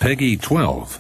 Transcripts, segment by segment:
Peggy 12.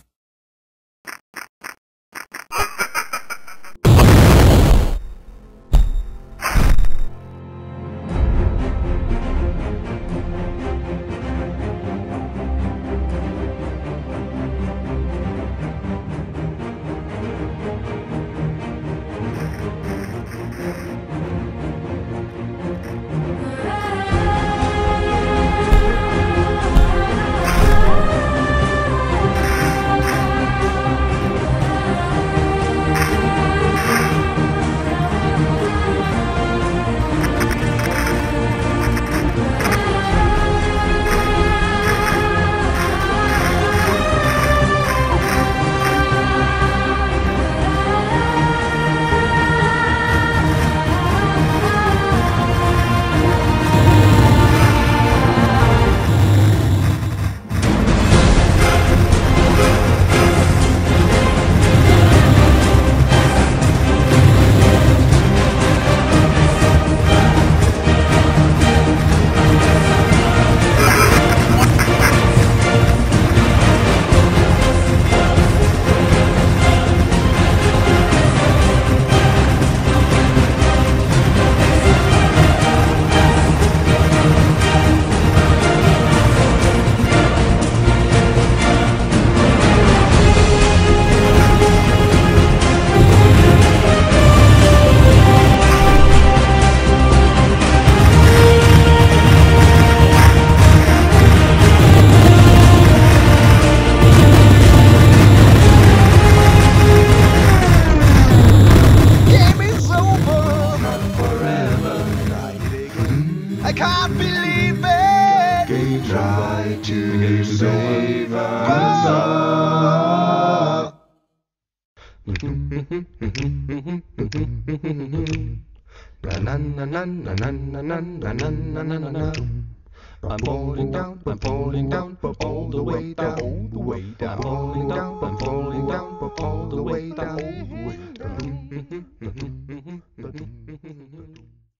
I can't believe it. They try to save us all. I'm falling down all the way down, all the way down, falling down, I'm